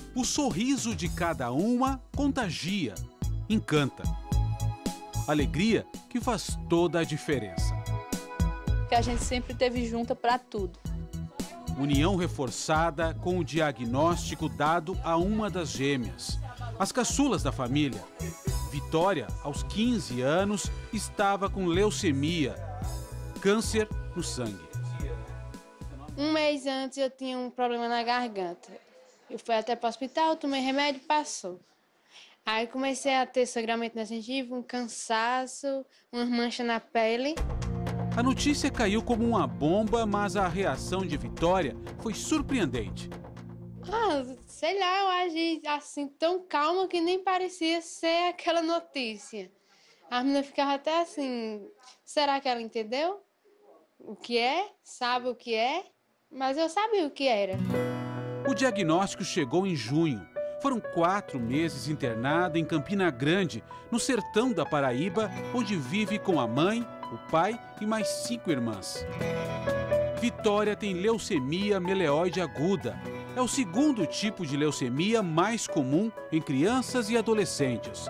O sorriso de cada uma contagia, encanta. Alegria que faz toda a diferença. Que a gente sempre teve junta para tudo. União reforçada com o diagnóstico dado a uma das gêmeas. As caçulas da família. Vitória, aos 15 anos, estava com leucemia, câncer no sangue. Um mês antes eu tinha um problema na garganta. Eu fui até para o hospital, tomei remédio e passou. Aí comecei a ter sangramento na gengiva, um cansaço, umas manchas na pele. A notícia caiu como uma bomba, mas a reação de Vitória foi surpreendente. Sei lá, eu agi assim tão calma que nem parecia ser aquela notícia. A menina ficava até assim, será que ela entendeu o que é? Sabe o que é? Mas eu sabia o que era. O diagnóstico chegou em junho. Foram 4 meses internada em Campina Grande, no sertão da Paraíba, onde vive com a mãe, o pai e mais 5 irmãs. Vitória tem leucemia meleoide aguda. É o segundo tipo de leucemia mais comum em crianças e adolescentes.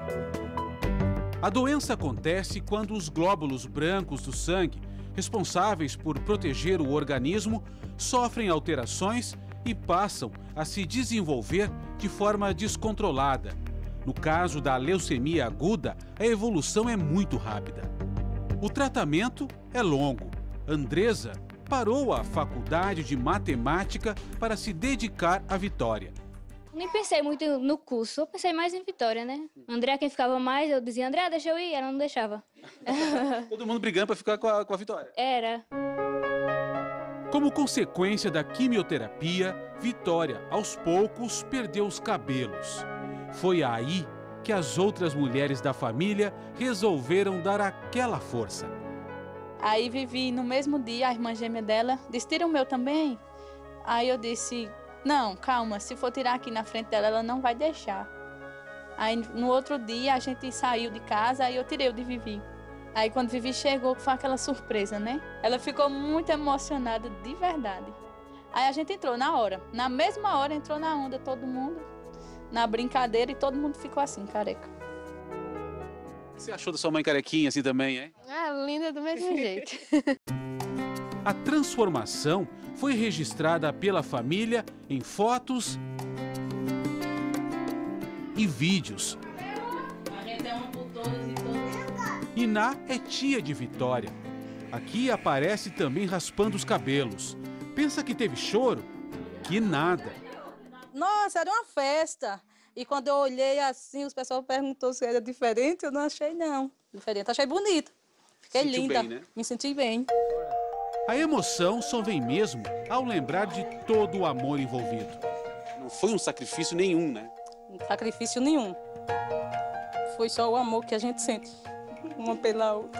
A doença acontece quando os glóbulos brancos do sangue, responsáveis por proteger o organismo, sofrem alterações e passam a se desenvolver de forma descontrolada. No caso da leucemia aguda, a evolução é muito rápida. O tratamento é longo. Andresa parou a faculdade de matemática para se dedicar à Vitória. Nem pensei muito no curso, eu pensei mais em Vitória, né? André, quem ficava mais, eu dizia, André, deixa eu ir, ela não deixava. Todo mundo brigando para ficar com a Vitória. Era. Como consequência da quimioterapia, Vitória, aos poucos, perdeu os cabelos. Foi aí que as outras mulheres da família resolveram dar aquela força. Aí Vivi, no mesmo dia, a irmã gêmea dela disse, tira o meu também. Aí eu disse, não, calma, se for tirar aqui na frente dela, ela não vai deixar. Aí no outro dia a gente saiu de casa, aí eu tirei o de Vivi. Aí quando Vivi chegou, foi aquela surpresa, né? Ela ficou muito emocionada, de verdade. Aí a gente entrou na hora. Na mesma hora entrou na onda todo mundo, na brincadeira, e todo mundo ficou assim, careca. O que você achou da sua mãe carequinha assim também, hein? Linda do mesmo jeito. A transformação foi registrada pela família em fotos e vídeos. A gente é uma por todas e todas. Iná é tia de Vitória. Aqui aparece também raspando os cabelos. Pensa que teve choro? Que nada. Nossa, era uma festa. E quando eu olhei assim, os pessoal perguntou se era diferente, eu não achei não. Diferente, achei bonita. Fiquei linda, bem, né? Me senti bem. A emoção só vem mesmo ao lembrar de todo o amor envolvido. Não foi um sacrifício nenhum, né? Sacrifício nenhum. Foi só o amor que a gente sente, uma pela outra.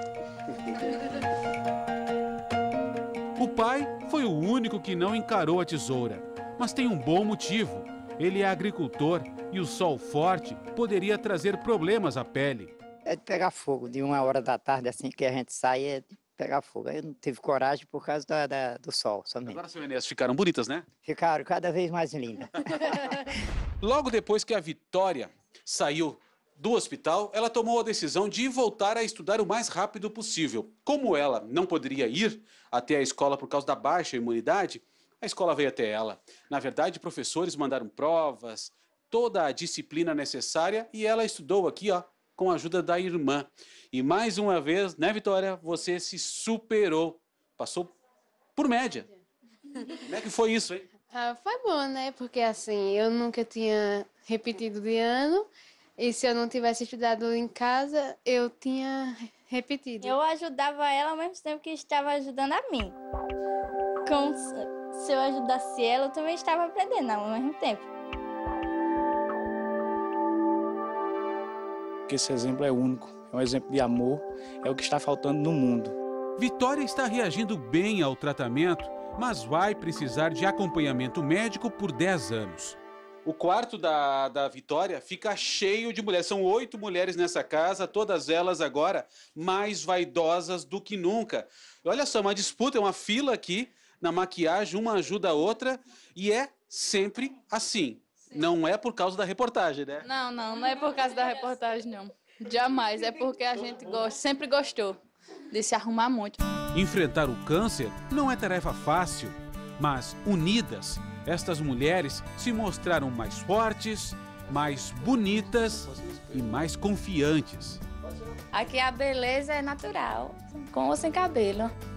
O pai foi o único que não encarou a tesoura, mas tem um bom motivo. Ele é agricultor e o sol forte poderia trazer problemas à pele. É de pegar fogo, de 1h da tarde, assim que a gente sai, é de pegar fogo. Aí eu não tive coragem por causa do sol, somente. Agora, seu Enéas, ficaram bonitas, né? Ficaram cada vez mais lindas. Logo depois que a Vitória saiu do hospital, ela tomou a decisão de voltar a estudar o mais rápido possível. Como ela não poderia ir até a escola por causa da baixa imunidade, a escola veio até ela. Na verdade, professores mandaram provas, toda a disciplina necessária, e ela estudou aqui, ó, com a ajuda da irmã. E mais uma vez, né, Vitória, você se superou, passou por média. Como é que foi isso, hein? Foi bom, né? Porque assim, eu nunca tinha repetido de ano, e se eu não tivesse estudado em casa, eu tinha repetido. Eu ajudava ela ao mesmo tempo que estava ajudando a mim. Se eu ajudasse ela, eu também estava aprendendo ao mesmo tempo. Porque esse exemplo é único, é um exemplo de amor, é o que está faltando no mundo. Vitória está reagindo bem ao tratamento, mas vai precisar de acompanhamento médico por 10 anos. O quarto da Vitória fica cheio de mulheres. São 8 mulheres nessa casa, todas elas agora mais vaidosas do que nunca. Olha só, uma disputa, uma fila aqui na maquiagem, uma ajuda a outra, e é sempre assim. Não é por causa da reportagem, né? Não é por causa da reportagem, não. Jamais, é porque a gente sempre gostou de se arrumar muito. Enfrentar o câncer não é tarefa fácil, mas unidas, estas mulheres se mostraram mais fortes, mais bonitas e mais confiantes. Aqui a beleza é natural, com ou sem cabelo.